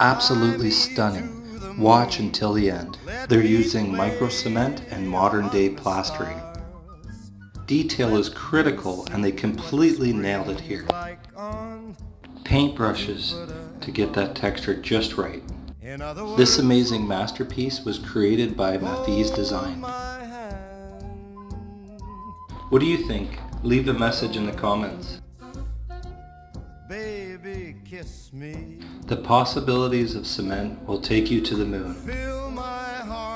absolutely stunning. Watch until the end. They're using micro cement and modern day plastering. Detail is critical and they completely nailed it here. Paintbrushes to get that texture just right. This amazing masterpiece was created by Mathies Design. What do you think? Leave a message in the comments. Baby, kiss me. The possibilities of cement will take you to the moon.